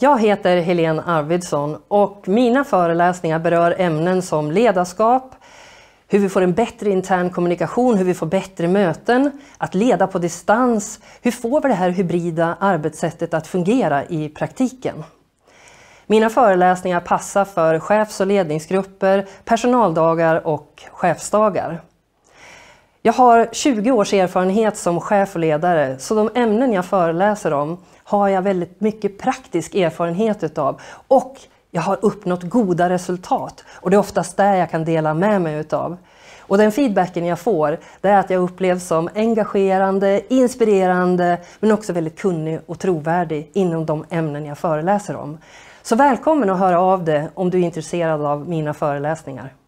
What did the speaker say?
Jag heter Helene Arvidsson och mina föreläsningar berör ämnen som ledarskap, hur vi får en bättre intern kommunikation, hur vi får bättre möten, att leda på distans, hur får vi det här hybrida arbetssättet att fungera i praktiken. Mina föreläsningar passar för chefs- och ledningsgrupper, personaldagar och chefsdagar. Jag har 20 års erfarenhet som chef och ledare, så de ämnen jag föreläser om har jag väldigt mycket praktisk erfarenhet utav och jag har uppnått goda resultat och det är oftast där jag kan dela med mig utav. Och den feedbacken jag får, det är att jag upplevs som engagerande, inspirerande men också väldigt kunnig och trovärdig inom de ämnen jag föreläser om. Så välkommen att höra av dig om du är intresserad av mina föreläsningar.